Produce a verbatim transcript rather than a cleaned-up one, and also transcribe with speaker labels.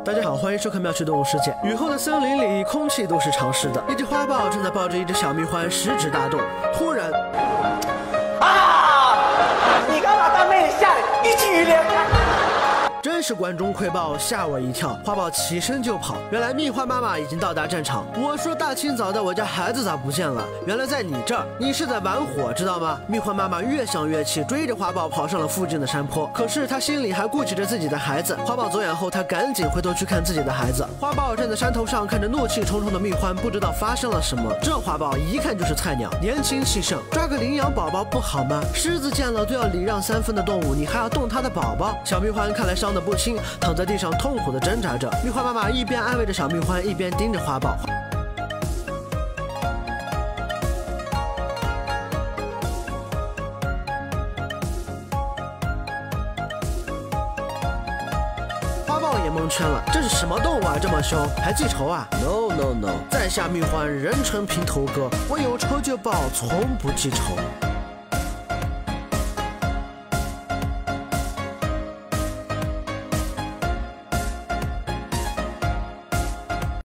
Speaker 1: 大家好，欢迎收看《妙趣动物世界》。雨后的森林里，空气都是潮湿的。一只花豹正在抱着一只小蜜獾，食指大动。突然，
Speaker 2: 啊！你干嘛当妹下一举两得？
Speaker 1: 真是关中窥豹，吓我一跳！花豹起身就跑。原来蜜獾妈妈已经到达战场。我说大清早的，我家孩子咋不见了？原来在你这儿，你是在玩火，知道吗？蜜獾妈妈越想越气，追着花豹跑上了附近的山坡。可是她心里还顾及着自己的孩子。花豹走远后，她赶紧回头去看自己的孩子。花豹站在山头上，看着怒气冲冲的蜜獾，不知道发生了什么。这花豹一看就是菜鸟，年轻气盛，抓个领养宝宝不好吗？狮子见了都要礼让三分的动物，你还要动它的宝宝？小蜜獾看来伤得不轻，躺在地上痛苦地挣扎着。蜜獾妈妈一边安慰着小蜜獾，一边盯着花豹。花豹也蒙圈了，这是什么动物啊？这么凶，还记仇啊 ？No No No！ 在下蜜獾人称平头哥，我有仇就报，从不记仇。